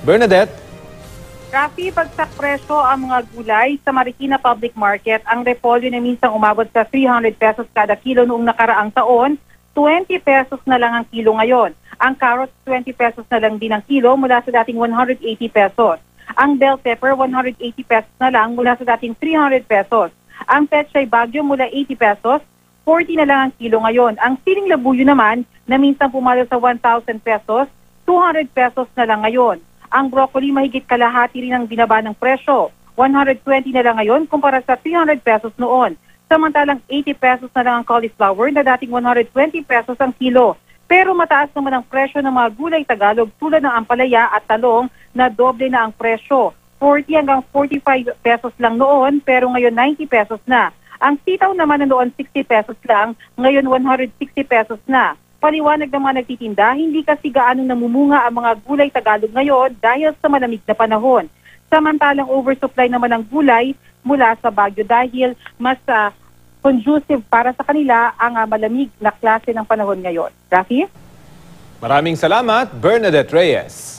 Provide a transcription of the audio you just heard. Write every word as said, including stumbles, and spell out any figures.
Bernadette? Rafi, bagsak presyo ang mga gulay sa Marikina Public Market. Ang repolyo na minsang umabot sa three hundred pesos kada kilo noong nakaraang taon, twenty pesos na lang ang kilo ngayon. Ang carrots, twenty pesos na lang din ang kilo mula sa dating one hundred eighty pesos. Ang bell pepper, one hundred eighty pesos na lang mula sa dating three hundred pesos. Ang pechay bagyo mula eighty pesos, forty na lang ang kilo ngayon. Ang siling labuyo naman na minsang pumalo sa one thousand pesos, two hundred pesos na lang ngayon. Ang broccoli mahigit kalahati rin ang binaba ng presyo. one hundred twenty na lang ngayon kumpara sa three hundred pesos noon. Samantalang eighty pesos na lang ang cauliflower na dating one hundred twenty pesos ang kilo. Pero mataas naman ang presyo ng mga gulay Tagalog tulad ng ampalaya at talong na doble na ang presyo. forty hanggang forty-five pesos lang noon pero ngayon ninety pesos na. Ang sitaw naman na noon sixty pesos lang, ngayon one hundred sixty pesos na. Paliwanag ng mga nagtitinda, hindi kasi gaano namumunga ang mga gulay Tagalog ngayon dahil sa malamig na panahon. Samantalang oversupply naman ng gulay mula sa Baguio dahil mas uh, conducive para sa kanila ang uh, malamig na klase ng panahon ngayon. Rafi? Maraming salamat, Bernadette Reyes.